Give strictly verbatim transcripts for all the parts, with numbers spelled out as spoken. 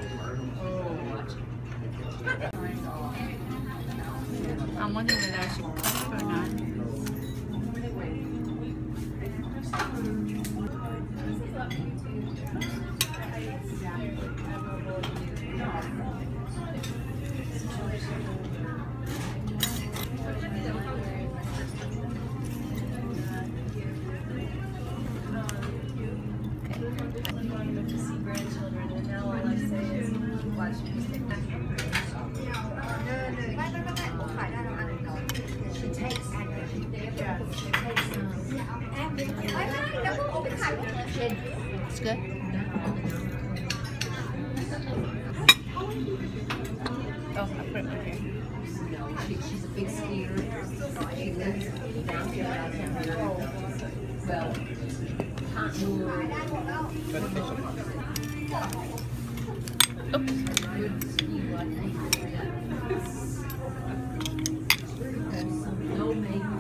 I'm wondering whether I should cut it or not. It's good. Oh, I put it right here. She, she's a big skier. She lives down here about ten years. Well, Oops. No makeup.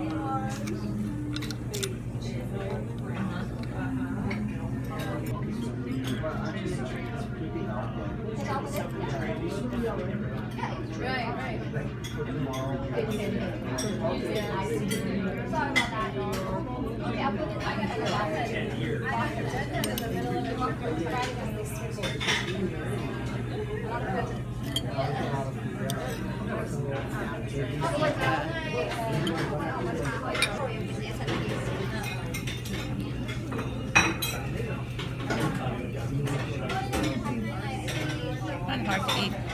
Right, right. Not hard to eat.